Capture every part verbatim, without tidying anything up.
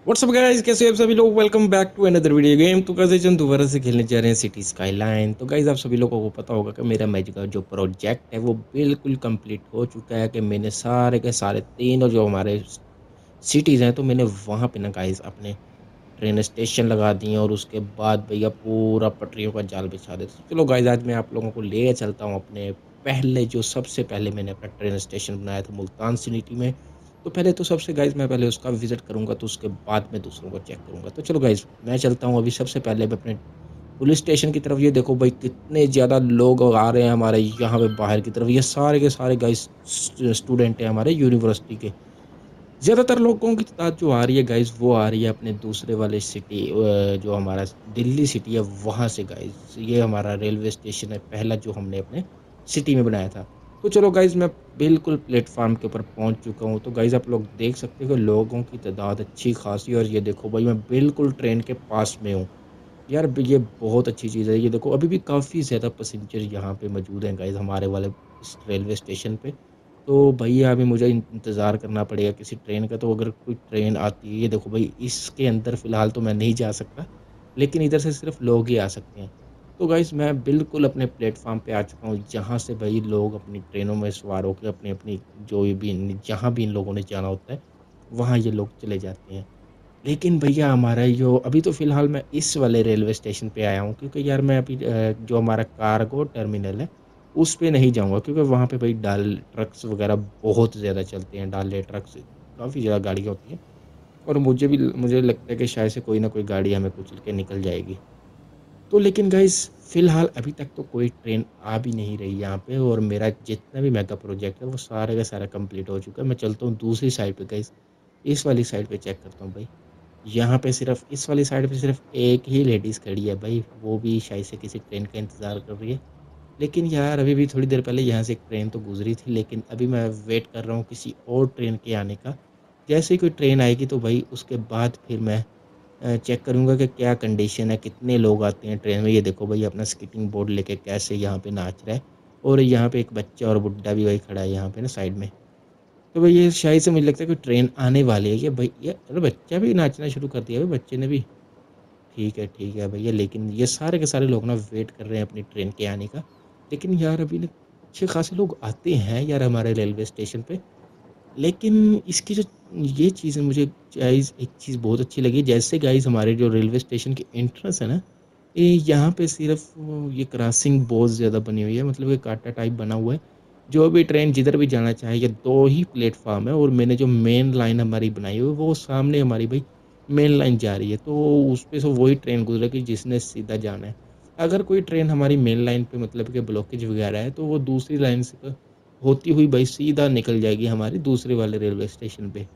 WhatsApp guys, कैसे हो आप सभी लोग। Welcome back to another video game. तो गाइस हम दोबारा से खेलने जा रहे हैं सिटी स्काईलाइन। तो गाइस आप सभी लोगों को पता होगा कि मेरा मैजिक का जो प्रोजेक्ट है वो बिल्कुल कंप्लीट हो चुका है, कि मैंने सारे के सारे तीनों जो हमारे सिटीज़ हैं तो मैंने वहाँ पे ना गाइस अपने ट्रेन स्टेशन लगा दिए और उसके बाद भैया पूरा पटरियों का जाल बिछा देते। तो चलो गाइस आज मैं आप लोगों को ले चलता हूँ अपने पहले जो सबसे पहले मैंने अपना ट्रेन स्टेशन बनाया था मुल्तान सिटी में। तो पहले तो सबसे गाइस मैं पहले उसका विजिट करूंगा, तो उसके बाद मैं दूसरों को चेक करूंगा। तो चलो गाइस मैं चलता हूँ अभी सबसे पहले मैं अपने पुलिस स्टेशन की तरफ। ये देखो भाई कितने ज़्यादा लोग आ रहे हैं हमारे यहाँ पे बाहर की तरफ। ये सारे के सारे गाइस स्टूडेंट हैं हमारे यूनिवर्सिटी के। ज़्यादातर लोगों की तादाद जो आ रही है गाइस वो आ रही है अपने दूसरे वाले सिटी, जो हमारा दिल्ली सिटी है वहाँ से गाइस। ये हमारा रेलवे स्टेशन है पहला जो हमने अपने सिटी में बनाया था। तो चलो गाइस मैं बिल्कुल प्लेटफार्म के ऊपर पहुंच चुका हूँ। तो गाइस आप लोग देख सकते हो कि लोगों की तादाद अच्छी खासी है। और ये देखो भाई मैं बिल्कुल ट्रेन के पास में हूँ यार। ये बहुत अच्छी चीज़ है। ये देखो अभी भी काफ़ी ज़्यादा पैसेंजर यहाँ पे मौजूद हैं गाइस हमारे वाले इस रेलवे स्टेशन पे। तो भैया अभी मुझे इन इंतज़ार करना पड़ेगा किसी ट्रेन का। तो अगर कोई ट्रेन आती है, ये देखो भाई इसके अंदर फ़िलहाल तो मैं नहीं जा सकता, लेकिन इधर से सिर्फ़ लोग ही आ सकते हैं। तो गाइस मैं बिल्कुल अपने प्लेटफ़ॉर्म पे आ चुका हूँ, जहाँ से भाई लोग अपनी ट्रेनों में सवार होके अपनी-अपनी जो भी इन जहाँ भी इन लोगों ने जाना होता है, वहाँ ये लोग चले जाते हैं। लेकिन भैया हमारा जो अभी तो फ़िलहाल मैं इस वाले रेलवे स्टेशन पे आया हूँ, क्योंकि यार मैं अभी अ, जो हमारा कार्गो टर्मिनल है, उस पे नहीं जाऊँगा, क्योंकि वहाँ पे भाई डाल ट्रक्स वग़ैरह बहुत ज़्यादा चलते हैं। डाले ट्रक्स काफ़ी ज़्यादा गाड़ियाँ होती हैं और मुझे भी मुझे लगता है कि शायद से कोई ना कोई गाड़ी हमें कुचल के निकल जाएगी। तो लेकिन गाइस फ़िलहाल अभी तक तो कोई ट्रेन आ भी नहीं रही यहाँ पे, और मेरा जितना भी मेगा प्रोजेक्ट है वो सारा का सारा कंप्लीट हो चुका है। मैं चलता हूँ दूसरी साइड पे गाइस, इस वाली साइड पे चेक करता हूँ भाई। यहाँ पे सिर्फ़ इस वाली साइड पे सिर्फ़ एक ही लेडीज़ खड़ी है भाई, वो भी शायद से किसी ट्रेन का इंतज़ार कर रही है। लेकिन यार अभी भी थोड़ी देर पहले यहाँ से एक ट्रेन तो गुज़री थी, लेकिन अभी मैं वेट कर रहा हूँ किसी और ट्रेन के आने का। जैसे ही कोई ट्रेन आएगी तो भाई उसके बाद फिर मैं अ, चेक करूँगा कि क्या कंडीशन है, कितने लोग आते हैं ट्रेन में। ये देखो भाई अपना स्केटिंग बोर्ड लेके कैसे यहाँ पे नाच रहा है, और यहाँ पे एक बच्चा और बुड्ढा भी भाई खड़ा है यहाँ पे ना साइड में। तो भाई ये शायद से मुझे लगता है कोई ट्रेन आने वाली है। ये भाई ये अरे बच्चा भी नाचना शुरू कर दिया भाई बच्चे ने भी। ठीक है, ठीक है भैया, लेकिन ये सारे के सारे लोग ना वेट कर रहे हैं अपनी ट्रेन के आने का। लेकिन यार अभी ना अच्छे खासे लोग आते हैं यार हमारे रेलवे स्टेशन पे। लेकिन इसकी जो ये चीज़ है मुझे गाइस एक चीज़ बहुत अच्छी लगी। जैसे गाइस हमारे जो रेलवे स्टेशन की एंट्रेंस है ना, ये यहाँ पे सिर्फ ये क्रॉसिंग बहुत ज़्यादा बनी हुई है, मतलब ये कांटा टाइप बना हुआ है। जो भी ट्रेन जिधर भी जाना चाहे, ये दो ही प्लेटफॉर्म है, और मैंने जो मेन लाइन हमारी बनाई हुई है वो सामने हमारी भाई मेन लाइन जा रही है। तो उस पे से वही ट्रेन गुजरेगी जिसने सीधा जाना है। अगर कोई ट्रेन हमारी मेन लाइन पे मतलब कि ब्लॉकेज वगैरह है, तो वो दूसरी लाइन से होती हुई भाई सीधा निकल जाएगी हमारे दूसरे वाले रेलवे स्टेशन पे।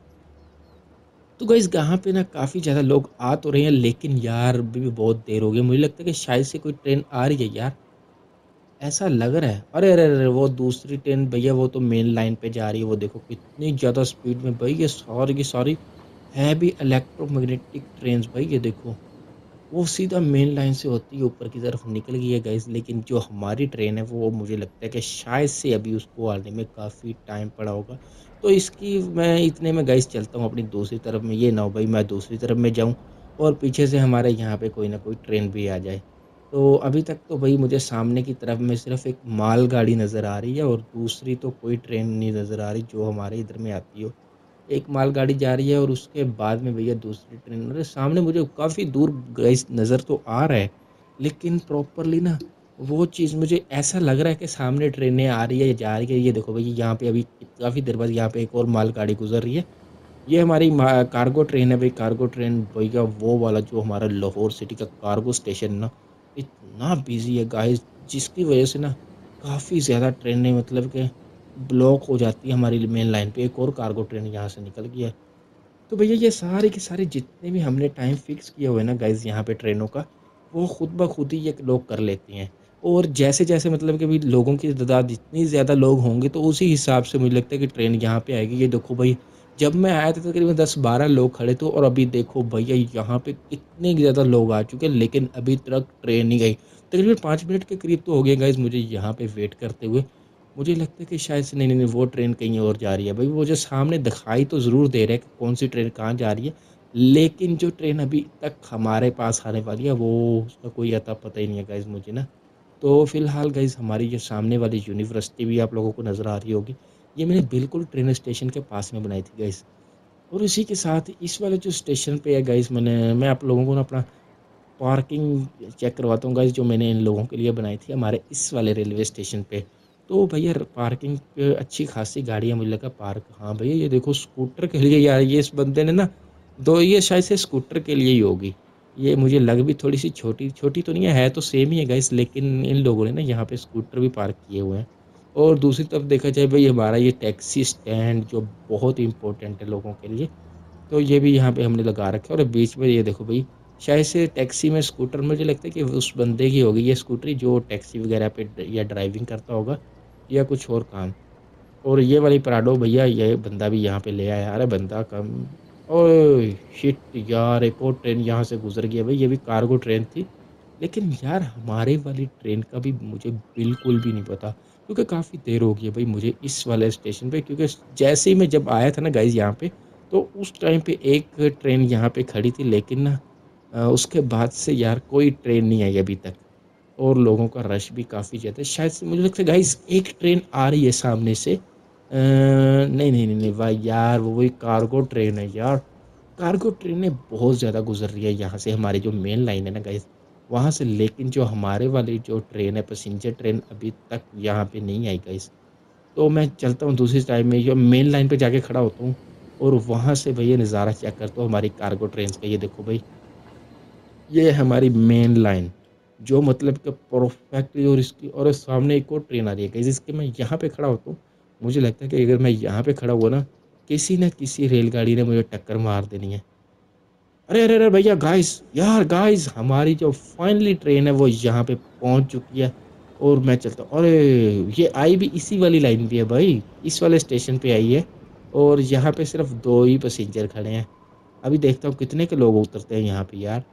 तो गाइस यहाँ पे ना काफ़ी ज़्यादा लोग आ तो रहे हैं, लेकिन यार अभी भी बहुत देर हो गई। मुझे लगता है कि शायद से कोई ट्रेन आ रही है यार, ऐसा लग रहा है। अरे अरे अरे वो दूसरी ट्रेन भैया वो तो मेन लाइन पे जा रही है। वो देखो कितनी ज़्यादा स्पीड में भाई, ये सारी की सारी है भी इलेक्ट्रोमैग्नेटिक ट्रेन्स भाई। ये देखो वो सीधा मेन लाइन से होती है ऊपर की तरफ निकल गई है गाइस। लेकिन जो हमारी ट्रेन है वो मुझे लगता है कि शायद से अभी उसको आने में काफ़ी टाइम पड़ा होगा। तो इसकी मैं इतने में गाइस चलता हूँ अपनी दूसरी तरफ में। ये ना हो भाई मैं दूसरी तरफ में जाऊँ और पीछे से हमारे यहाँ पे कोई ना कोई ट्रेन भी आ जाए। तो अभी तक तो भाई मुझे सामने की तरफ में सिर्फ एक मालगाड़ी नज़र आ रही है, और दूसरी तो कोई ट्रेन नहीं नज़र आ रही जो हमारे इधर में आती हो। एक मालगाड़ी जा रही है और उसके बाद में भैया दूसरी ट्रेन। अरे सामने मुझे काफ़ी दूर गाइस नज़र तो आ रहा है, लेकिन प्रॉपरली ना वो चीज़ मुझे ऐसा लग रहा है कि सामने ट्रेनें आ रही है जा रही है। ये देखो भैया यहाँ पे अभी काफ़ी देर बाद यहाँ पे एक और मालगाड़ी गुजर रही है। ये हमारी मा- कार्गो ट्रेन है भाई। कार्गो ट्रेन भैया वो वाला जो हमारा लाहौर सिटी का कार्गो स्टेशन ना इतना बिजी है गाइस, जिसकी वजह से ना काफ़ी ज़्यादा ट्रेनें मतलब कि ब्लॉक हो जाती है हमारी मेन लाइन पे। एक और कार्गो ट्रेन यहाँ से निकल गई है। तो भैया ये सारे के सारे जितने भी हमने टाइम फिक्स किया हुआ है ना गाइस यहाँ पे ट्रेनों का, वो खुद ब खुद ही ये लोग कर लेते हैं। और जैसे जैसे मतलब कि भाई लोगों की तादाद जितनी ज़्यादा लोग होंगे तो उसी हिसाब से मुझे लगता है कि ट्रेन यहाँ पे आएगी। ये देखो भाई जब मैं आया था तो तकरीबन दस बारह लोग खड़े थे, और अभी देखो भैया यहाँ पे कितने ज़्यादा लोग आ चुके हैं, लेकिन अभी तक ट्रेन नहीं गई। तकरीबन पाँच मिनट के करीब तो हो गए गाइस मुझे यहाँ पे वेट करते हुए। मुझे लगता है कि शायद से नहीं, नहीं, नहीं वो ट्रेन कहीं और जा रही है। भाई वो जो सामने दिखाई तो ज़रूर दे रहा है कि कौन-सी ट्रेन कहाँ जा रही है, लेकिन जो ट्रेन अभी तक हमारे पास आने वाली है वो उसका कोई अता पता ही नहीं है गाइज़ मुझे ना। तो फ़िलहाल गाइज़ हमारी जो सामने वाली यूनिवर्सिटी भी आप लोगों को नज़र आ रही होगी, ये मैंने बिल्कुल ट्रेन स्टेशन के पास में बनाई थी गाइज़। और इसी के साथ इस वाले जो स्टेशन पे है गाइज़ मैंने मैं आप लोगों को ना अपना पार्किंग चेक करवाता हूँ गाइज़ जो मैंने इन लोगों के लिए बनाई थी हमारे इस वाले रेलवे स्टेशन पे। तो भैया पार्किंग पे अच्छी खासी गाड़ियाँ मुझे लगा पार्क। हाँ भैया ये देखो स्कूटर के लिए यार ये इस बंदे ने ना दो ये शायद से स्कूटर के लिए ही होगी। ये मुझे लग भी थोड़ी-सी छोटी छोटी तो नहीं है, है तो सेम ही है गाइज़ लेकिन इन लोगों ने ना यहाँ पे स्कूटर भी पार्क किए हुए हैं। और दूसरी तरफ देखा जाए भई हमारा ये टैक्सी स्टैंड जो बहुत इम्पोर्टेंट है लोगों के लिए, तो ये भी यहाँ पे हमने लगा रखा है और बीच में ये देखो भई शायद से टैक्सी में स्कूटर मुझे लगता है कि उस बंदे की होगी ये स्कूटरी जो टैक्सी वगैरह पे ड या ड्राइविंग करता होगा या कुछ और काम। और ये वाली प्राडो भैया ये बंदा भी यहाँ पे ले आया। अरे बंदा कम ओह शिट यार! एक और ट्रेन यहाँ से गुज़र गई है भई ये भी कार्गो ट्रेन थी। लेकिन यार हमारे वाली ट्रेन का भी मुझे बिल्कुल भी नहीं पता क्योंकि काफ़ी देर हो गई है भाई मुझे इस वाले स्टेशन पे क्योंकि जैसे ही मैं जब आया था ना गाइज़ यहाँ पे, तो उस टाइम पे एक ट्रेन यहाँ पे खड़ी थी लेकिन ना अ, उसके बाद से यार कोई ट्रेन नहीं आई अभी तक और लोगों का रश भी काफ़ी ज़्यादा है। शायद से मुझे लगता है गाइज़ एक ट्रेन आ रही है सामने से अ, नहीं, नहीं, नहीं, नहीं भाई यार वो वही कार्गो ट्रेन है यार। कार्गो ट्रेनें बहुत ज़्यादा गुज़र रही है यहाँ से हमारी जो मेन लाइन है ना गाइज़, वहाँ से लेकिन जो हमारे वाली जो ट्रेन है पैसेंजर ट्रेन अभी तक यहाँ पे नहीं आई गाइज़। तो मैं चलता हूँ दूसरी साइड में या मेन लाइन पे जाके खड़ा होता हूँ और वहाँ से भैया नज़ारा चेक करता हूँ हमारी कार्गो ट्रेन्स का। ये देखो भई, ये है हमारी मेन लाइन, जो मतलब कि परफेक्टली और इसकी और सामने एक और ट्रेन आ रही है गाइज़ इसके मैं यहाँ पे खड़ा होता हूँ, मुझे लगता है कि अगर मैं यहाँ पे खड़ा हुआ ना, किसी न किसी रेलगाड़ी ने मुझे टक्कर मार देनी है। अरे, अरे, अरे भैया गाइस यार गाइस हमारी जो फाइनली ट्रेन है वो यहाँ पे पहुँच चुकी है और मैं चलता हूँ। अरे! ये आई भी इसी वाली लाइन पे है भाई, इस वाले स्टेशन पे आई है और यहाँ पे सिर्फ़ दो ही पैसेंजर खड़े हैं। अभी देखता हूँ कितने के लोग उतरते हैं यहाँ पे यार।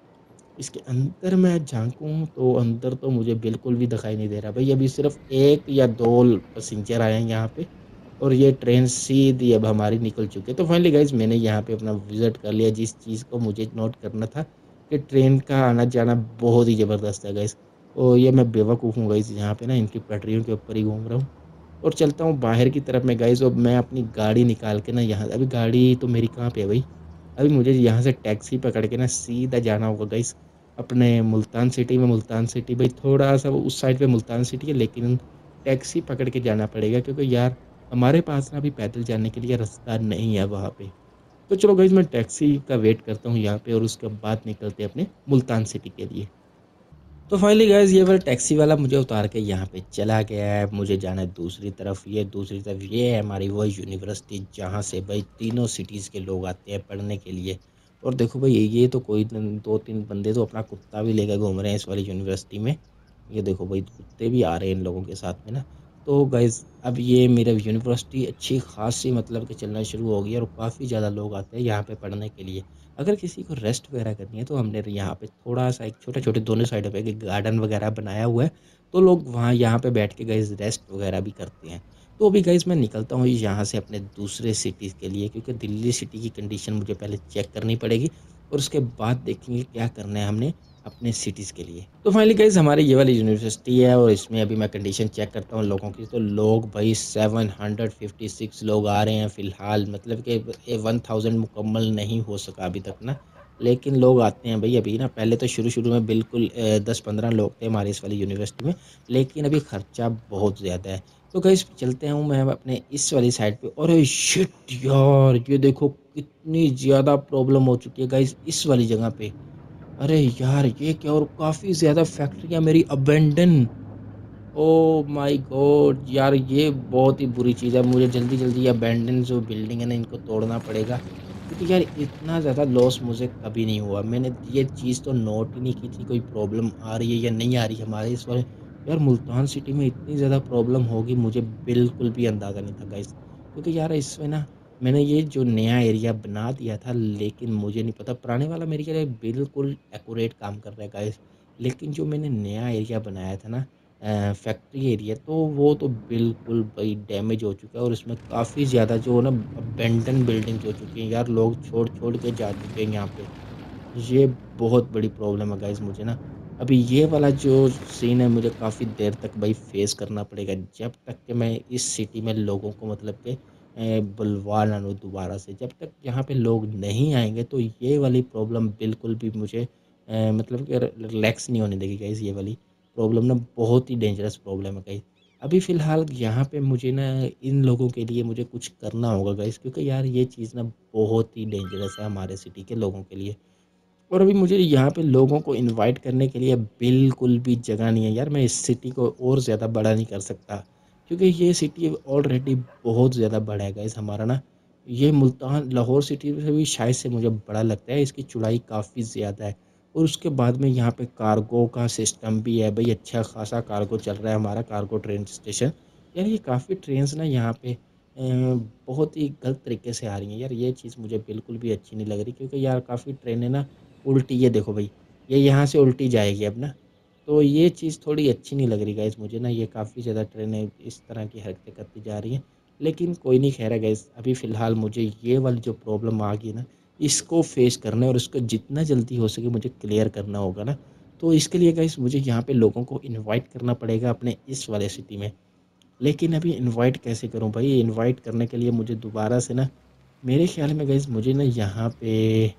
इसके अंदर मैं झाँकूँ तो अंदर तो मुझे बिल्कुल भी दिखाई नहीं दे रहा भई अभी सिर्फ़ एक या दो ल पैसेंजर आए हैं यहाँ पे और ये ट्रेन सीधी अब हमारी निकल चुकी है। तो फाइनली गाइज़ मैंने यहाँ पे अपना विज़िट कर लिया जिस चीज़ को मुझे नोट करना था कि ट्रेन का आना-जाना बहुत ही ज़बरदस्त है गाइज़। और ये मैं बेवकूफ़ हूँ गाइज़ यहाँ पे ना इनकी पटरियों के ऊपर ही घूम रहा हूँ और चलता हूँ बाहर की तरफ मैं गाइज़ अब मैं अपनी गाड़ी निकाल के ना यहाँ अभी गाड़ी तो मेरी कहाँ पे है भई? अभी मुझे यहाँ से टैक्सी पकड़ के ना सीधा जाना होगा गाइस अपने मुल्तान सिटी में। मुल्तान सिटी भाई थोड़ा-सा वो उस साइड पे मुल्तान सिटी है लेकिन टैक्सी पकड़ के जाना पड़ेगा क्योंकि यार हमारे पास ना अभी पैदल जाने के लिए रास्ता नहीं है वहाँ पे। तो चलो गाइस मैं टैक्सी का वेट करता हूँ यहाँ पे और उसके बाद निकलते हैं अपने मुल्तान सिटी के लिए। तो फाइनली गाइस ये वाला टैक्सी वाला मुझे उतार के यहाँ पे चला गया है। मुझे जाना है दूसरी तरफ, ये दूसरी तरफ ये है हमारी वो यूनिवर्सिटी जहाँ से भाई तीनों सिटीज़ के लोग आते हैं पढ़ने के लिए। और देखो भाई ये तो कोई दो तीन बंदे तो अपना कुत्ता भी लेकर घूम रहे हैं इस वाली यूनिवर्सिटी में। ये देखो भाई कुत्ते भी आ रहे हैं इन लोगों के साथ में ना। तो गाइस अब ये मेरा यूनिवर्सिटी अच्छी खासी मतलब कि चलना शुरू हो गई है और काफ़ी ज़्यादा लोग आते हैं यहाँ पे पढ़ने के लिए। अगर किसी को रेस्ट वगैरह करनी है तो हमने यहाँ पे थोड़ा-सा एक छोटे-छोटे दोनों साइडों पे एक गार्डन वगैरह बनाया हुआ है, तो लोग वहाँ यहाँ पे बैठ के गाइज़ रेस्ट वगैरह भी करते हैं। तो अभी गाइज़ मैं निकलता हूँ यहाँ से अपने दूसरे सिटीज़ के लिए क्योंकि दिल्ली सिटी की कंडीशन मुझे पहले चेक करनी पड़ेगी और उसके बाद देखेंगे क्या करना है हमने अपने सिटीज़ के लिए। तो फाइनली गाइज़ हमारी ये वाली यूनिवर्सिटी है और इसमें अभी मैं कंडीशन चेक करता हूँ लोगों की, तो लोग भाई सेवन हंड्रेड फिफ्टी सिक्स लोग आ रहे हैं फ़िलहाल मतलब कि ए वन थाउज़ेंड मुकम्मल नहीं हो सका अभी तक ना। लेकिन लोग आते हैं भई अभी ना पहले तो शुरू-शुरू में बिल्कुल अ, दस पंद्रह लोग थे हमारे इस वाली यूनिवर्सिटी में, लेकिन अभी खर्चा बहुत ज़्यादा है। तो गाइज़ चलते हैं मैं अपने इस वाली साइड पे। अरे शिट यार! ये देखो कितनी ज़्यादा प्रॉब्लम हो चुकी है गाइज़ इस वाली जगह पे। अरे यार! ये क्या और काफ़ी ज़्यादा फैक्ट्रियाँ मेरी अबैंडन। Oh my God! यार ये बहुत ही बुरी चीज़ है। मुझे जल्दी-जल्दी ये अबैंडन जो बिल्डिंग है ना इनको तोड़ना पड़ेगा। क्योंकि यार इतना ज़्यादा लॉस मुझे कभी नहीं हुआ। मैंने ये चीज़ तो नोट ही नहीं की थी कोई प्रॉब्लम आ रही है या नहीं आ रही है हमारे इस वाले यार मुल्तान सिटी में इतनी ज़्यादा प्रॉब्लम होगी मुझे बिल्कुल भी अंदाज़ा नहीं था गाइज़। क्योंकि यार इसमें ना मैंने ये जो नया एरिया बना दिया था लेकिन मुझे नहीं पता पुराने वाला मेरे लिए बिल्कुल एक्यूरेट काम कर रहा है गाइज़। लेकिन जो मैंने नया एरिया बनाया था ना फैक्ट्री एरिया, तो वो तो बिल्कुल भाई डैमेज हो चुका है और इसमें काफ़ी ज़्यादा जो ना अबेंडन बिल्डिंग्स हो चुकी हैं यार, लोग छोड़ छोड़ के जा चुके हैं यहाँ पे। ये बहुत बड़ी प्रॉब्लम है गाइस मुझे ना। अभी ये वाला जो सीन है मुझे काफ़ी देर तक भाई फेस करना पड़ेगा, जब तक कि मैं इस सिटी में लोगों को मतलब कि अ, बुलवा ना लूँ दोबारा से। जब तक यहाँ पे लोग नहीं आएँगे तो ये वाली प्रॉब्लम बिल्कुल भी मुझे अ, मतलब कि रिलैक्स नहीं होने देगी गाइस। ये वाली प्रॉब्लम ना बहुत ही डेंजरस प्रॉब्लम है गाइस। अभी फ़िलहाल यहाँ पे मुझे ना इन लोगों के लिए मुझे कुछ करना होगा गाइस, क्योंकि यार ये चीज़ ना बहुत ही डेंजरस है हमारे सिटी के लोगों के लिए। और अभी मुझे यहाँ पे लोगों को इनवाइट करने के लिए बिल्कुल भी जगह नहीं है यार। मैं इस सिटी को और ज़्यादा बड़ा नहीं कर सकता, क्योंकि ये सिटी ऑलरेडी बहुत ज़्यादा बड़ा है गाइस हमारा ना। ये मुल्तान लाहौर सिटी से भी शायद से मुझे बड़ा लगता है, इसकी चौड़ाई काफ़ी ज़्यादा है। और उसके बाद में यहाँ पे कार्गो का सिस्टम भी है भाई, अच्छा खासा कार्गो चल रहा है हमारा, कार्गो ट्रेन स्टेशन। यार ये काफ़ी ट्रेन्स ना यहाँ पे अ, बहुत ही गलत तरीके से आ रही हैं यार। ये चीज़ मुझे बिल्कुल भी अच्छी नहीं लग रही, क्योंकि यार काफ़ी ट्रेनें ना उल्टी, ये देखो भाई, ये यहाँ से उल्टी जाएगी अब ना। तो ये चीज़ थोड़ी अच्छी नहीं लग रही गाइस मुझे ना, ये काफ़ी ज़्यादा ट्रेनें इस तरह की हरकतें करती जा रही हैं। लेकिन कोई नहीं, ख़ैर है गाइस, अभी फ़िलहाल मुझे ये वाली जो प्रॉब्लम आ गई ना, इसको फ़ेस करना है और इसको जितना जल्दी हो सके मुझे क्लियर करना होगा ना। तो इसके लिए गाइस मुझे यहाँ पे लोगों को इनवाइट करना पड़ेगा अपने इस वाले सिटी में। लेकिन अभी इनवाइट कैसे करूँ भाई? इनवाइट करने के लिए मुझे दोबारा से ना, मेरे ख़्याल में गाइस मुझे ना यहाँ पे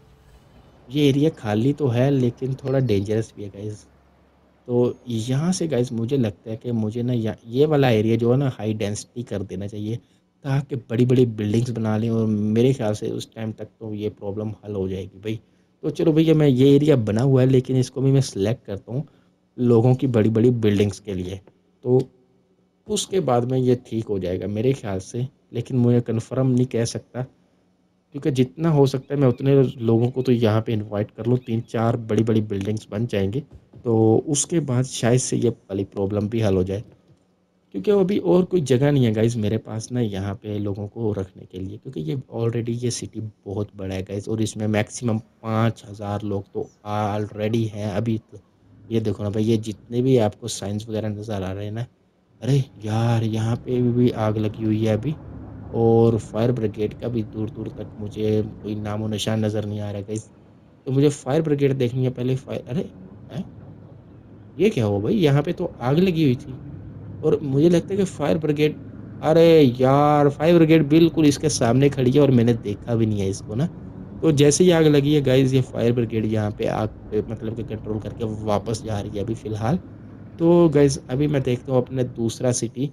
ये एरिया खाली तो है लेकिन थोड़ा डेंजरस भी है गाइस। तो यहाँ से गाइस मुझे लगता है कि मुझे ना या ये वाला एरिया जो है ना हाई डेंसिटी कर देना चाहिए, ताकि बड़ी-बड़ी बिल्डिंग्स बना लें और मेरे ख़्याल से उस टाइम तक तो ये प्रॉब्लम हल हो जाएगी भाई। तो चलो भैया, मैं ये एरिया बना हुआ है लेकिन इसको भी मैं सिलेक्ट करता हूँ लोगों की बड़ी-बड़ी बिल्डिंग्स के लिए। तो उसके बाद में ये ठीक हो जाएगा मेरे ख़्याल से, लेकिन मुझे कन्फर्म नहीं कह सकता, क्योंकि जितना हो सकता है मैं उतने लोगों को तो यहाँ पे इनवाइट कर लूँ, तीन चार बड़ी-बड़ी बिल्डिंग्स बन जाएँगी, तो उसके बाद शायद से ये वाली प्रॉब्लम भी हल हो जाए। क्योंकि अभी और कोई जगह नहीं है गाइज़ मेरे पास ना यहाँ पे लोगों को रखने के लिए, क्योंकि ये ऑलरेडी ये सिटी बहुत बड़ा है गाइज़ और इसमें मैक्सिमम पाँच हज़ार लोग तो ऑलरेडी हैं अभी तो। ये देखो ना भाई, ये जितने भी आपको साइंस वगैरह नज़र आ रहे हैं ना, अरे यार यहाँ पे भी आग लगी हुई है अभी। और फायर ब्रिगेड का भी दूर-दूर तक मुझे कोई नामो-निशान नज़र नहीं आ रहा है गाइज़। तो मुझे फायर ब्रिगेड देखनी है पहले। फायर अरे! हैं? ये क्या हुआ भाई? यहाँ पे तो आग लगी हुई थी और मुझे लगता है कि फायर ब्रिगेड, अरे यार! फायर ब्रिगेड बिल्कुल इसके सामने खड़ी है और मैंने देखा भी नहीं है इसको ना। तो जैसे ही आग लगी है गाइज़, ये फायर ब्रिगेड यहाँ पे आग पे मतलब कि कंट्रोल करके वापस जा रही है अभी फ़िलहाल। तो गाइज़ अभी मैं देखता हूँ अपना दूसरा सिटी,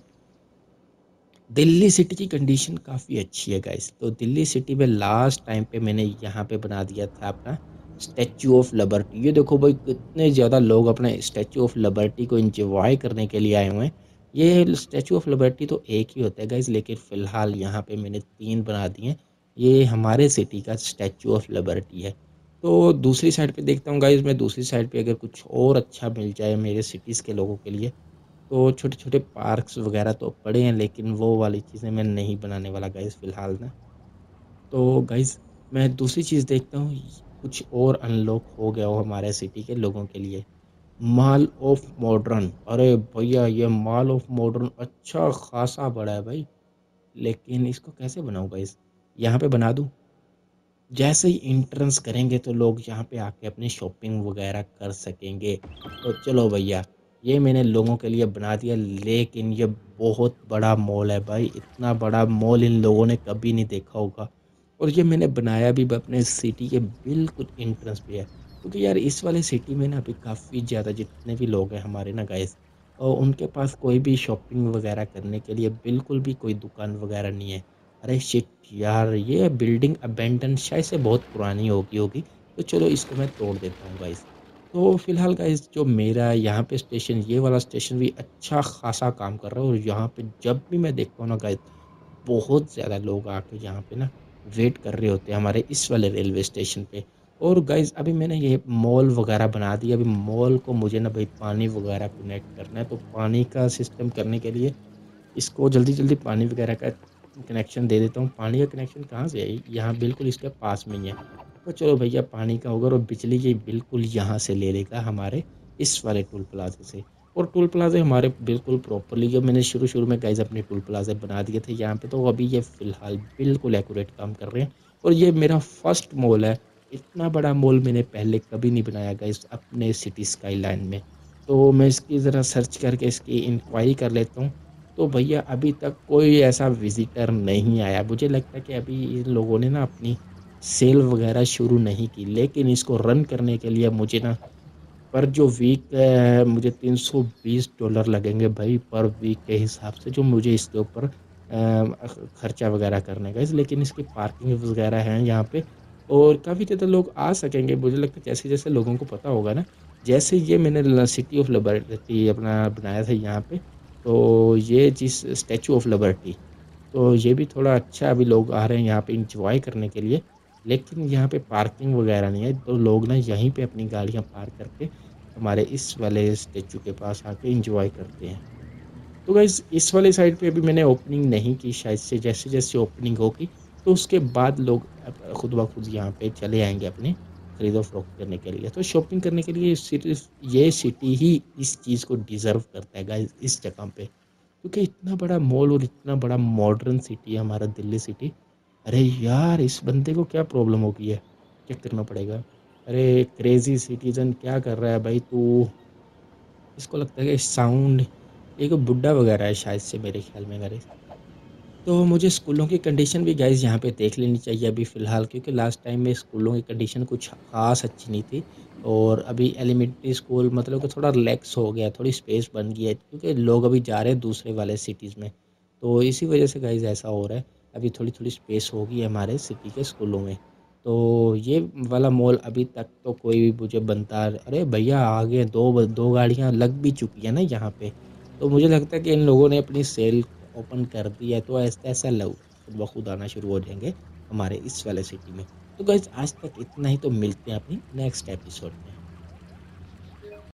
दिल्ली सिटी की कंडीशन काफ़ी अच्छी है गाइस। तो दिल्ली सिटी में लास्ट टाइम पे मैंने यहाँ पे बना दिया था अपना स्टैच्यू ऑफ लिबर्टी। ये देखो भाई, कितने ज़्यादा लोग अपने स्टैच्यू ऑफ लिबर्टी को एंजॉय करने के लिए आए हुए हैं। ये स्टैच्यू ऑफ लिबर्टी तो एक ही होता है गाइस, लेकिन फ़िलहाल यहाँ पे मैंने तीन बना दिए हैं। ये हमारे सिटी का स्टैच्यू ऑफ लिबर्टी है। तो दूसरी साइड पे देखता हूँ गाइस, मैं दूसरी साइड पे अगर कुछ और अच्छा मिल जाए मेरे सिटीज़ के लोगों के लिए, तो छोटे-छोटे पार्क्स वगैरह तो पड़े हैं, लेकिन वो वाली चीज़ें मैं नहीं बनाने वाला गाइज़ फ़िलहाल ना। तो गाइज़ मैं दूसरी चीज़ देखता हूँ, कुछ और अनलॉक हो गया हो हमारे सिटी के लोगों के लिए। मॉल ऑफ मॉडर्न, अरे भैया ये मॉल ऑफ मॉडर्न अच्छा ख़ासा बड़ा है भाई, लेकिन इसको कैसे बनाऊँ गाइज़? यहाँ पे बना दूँ? जैसे ही एंट्रेंस करेंगे तो लोग यहाँ पे आके अपनी शॉपिंग वगैरह कर सकेंगे। तो चलो भैया, ये मैंने लोगों के लिए बना दिया, लेकिन ये बहुत बड़ा मॉल है भाई, इतना बड़ा मॉल इन लोगों ने कभी नहीं देखा होगा। और ये मैंने बनाया भी अपने सिटी के बिल्कुल एंट्रेंस पे है, क्योंकि यार इस वाले सिटी में ना अभी काफ़ी ज़्यादा जितने भी लोग हैं हमारे ना गाइस, और उनके पास कोई भी शॉपिंग वगैरह करने के लिए बिल्कुल भी कोई दुकान वगैरह नहीं है। अरे शिट यार! ये बिल्डिंग अबैंडन शायद से बहुत पुरानी हो गई होगी, तो चलो इसको मैं तोड़ देता हूँ गाइस। तो फिलहाल गाइस जो मेरा यहाँ पे स्टेशन, ये वाला स्टेशन भी अच्छा खासा काम कर रहा है और यहाँ पे जब भी मैं देखता हूँ ना गाइस, बहुत ज़्यादा लोग आके यहाँ पे ना वेट कर रहे होते हैं हमारे इस वाले रेलवे स्टेशन पे। और गाइस अभी मैंने ये मॉल वगैरह बना दिया, अभी मॉल को मुझे ना भाई पानी वगैरह कनेक्ट करना है, तो पानी का सिस्टम करने के लिए इसको जल्दी-जल्दी पानी वगैरह का कनेक्शन दे देता हूँ। पानी का कनेक्शन कहाँ से है? यहाँ बिल्कुल इसके पास में ही है। तो चलो भैया, पानी का होगा और बिजली ये बिल्कुल यहाँ से ले लेगा हमारे इस वाले टोल प्लाज़ा से। और टोल प्लाज़े हमारे बिल्कुल प्रॉपरली जो मैंने शुरू-शुरू में गाइज़ अपने टोल प्लाज़े बना दिए थे यहाँ पे, तो अभी ये फ़िलहाल बिल्कुल एक्यूरेट काम कर रहे हैं और ये मेरा फर्स्ट मॉल है। इतना बड़ा मॉल मैंने पहले कभी नहीं बनाया गाइज़ अपने सिटी स्काईलाइन में। तो मैं इसकी ज़रा सर्च करके इसकी इंक्वायरी कर लेता हूँ। तो भैया अभी तक कोई ऐसा विज़िटर नहीं आया। मुझे लगता है कि अभी इन लोगों ने ना अपनी सेल वग़ैरह शुरू नहीं की, लेकिन इसको रन करने के लिए मुझे ना पर जो वीक अ, मुझे तीन सौ बीस डॉलर लगेंगे भाई पर वीक के हिसाब से जो मुझे इसके ऊपर अ, अ, खर्चा वगैरह करने का इस लेकिन इसकी पार्किंग वगैरह हैं यहाँ पे और काफ़ी ज़्यादा लोग आ सकेंगे। मुझे लगता है जैसे-जैसे लोगों को पता होगा ना, जैसे ये मैंने ल सिटी ऑफ लिबर्टी अपना बनाया था यहाँ पे, तो ये जिस स्टैच्यू ऑफ लिबर्टी तो ये भी थोड़ा अच्छा अभी लोग आ रहे हैं यहाँ पे एन्जॉय करने के लिए, लेकिन यहाँ पे पार्किंग वगैरह नहीं है, तो लोग ना यहीं पे अपनी गाड़ियाँ पार्क करके हमारे इस वाले स्टैच्यू के पास आके एन्जॉय करते हैं। तो गाइज़ इस वाले साइड पे अभी मैंने ओपनिंग नहीं की शायद से जैसे-जैसे ओपनिंग होगी, तो उसके बाद लोग अब खुद ब खुद यहाँ पे चले आएँगे अपने खरीदो-फ़रोख्त करने के लिए। तो शॉपिंग करने के लिए सिर्फ़ ये सिटी ही इस चीज़ को डिज़र्व करता है गाइज़ इस जगह पे। क्योंकि इतना बड़ा मॉल और इतना बड़ा मॉडर्न सिटी है हमारा दिल्ली सिटी। अरे यार! इस बंदे को क्या प्रॉब्लम हो गई है? चेक करना पड़ेगा। अरे क्रेज़ी सिटीज़न क्या कर रहा है भाई तू? इसको लगता है कि साउंड एक बुड्ढा वगैरह है शायद से मेरे ख़्याल में गाइस। तो मुझे स्कूलों की कंडीशन भी गाइस यहाँ पे देख लेनी चाहिए अभी फ़िलहाल क्योंकि लास्ट टाइम में स्कूलों की कंडीशन कुछ ख़ास अच्छी नहीं थी और अभी एलिमेंट्री स्कूल मतलब कि थोड़ा रिलैक्स हो गया, थोड़ी स्पेस बन गई है क्योंकि लोग अभी जा रहे हैं दूसरे वाले सिटीज़ में। तो इसी वजह से गाइस ऐसा हो रहा है, अभी थोड़ी-थोड़ी स्पेस हो गई है हमारे सिटी के स्कूलों में। तो ये वाला मॉल अभी तक तो कोई भी मुझे बनता अरे भैया आगे दो ब दो गाड़ियाँ लग भी चुकी हैं ना यहाँ पे। तो मुझे लगता है कि इन लोगों ने अपनी सेल ओपन कर दी है तो ऐसा ऐसा लोग खुद ब खुद आना शुरू हो जाएँगे हमारे इस वाले सिटी में। तो गाइज़ आज तक इतना ही तो मिलते हैं अपनी नेक्स्ट एपिसोड में।